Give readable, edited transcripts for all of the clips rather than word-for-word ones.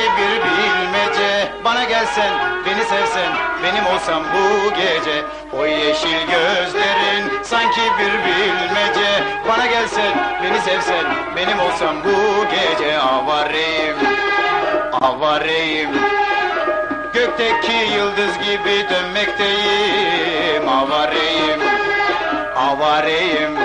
bir bilmece. Bana gelsen, beni sevsen, benim olsam bu gece. O yeşil gözlerin sanki bir bilmece. Bana gelsen, beni sevsen, benim olsam bu gece. Avareyim, avareyim, gökteki yıldız gibi dönmekteyim. Avareyim, avareyim.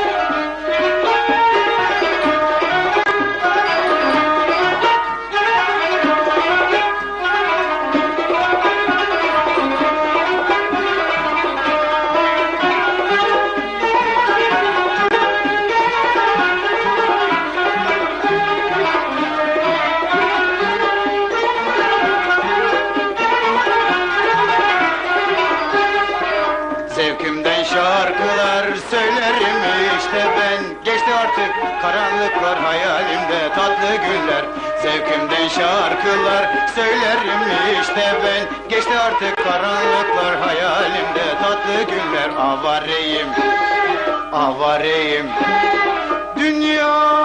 Zevkimden şarkılar söylerim işte ben. Geçti artık karanlıklar hayalimde tatlı günler. Zevkimden şarkılar söylerim işte ben. Geçti artık karanlıklar hayalimde tatlı günler. Avareyim, avareyim. Dünya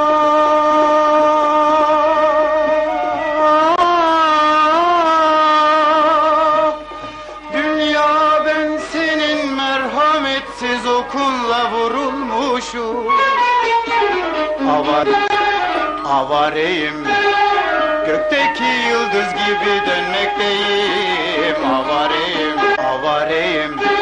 siz okunla vurulmuşum. Avareyim, gökteki yıldız gibi dönmekteyim. Avareyim, avareyim.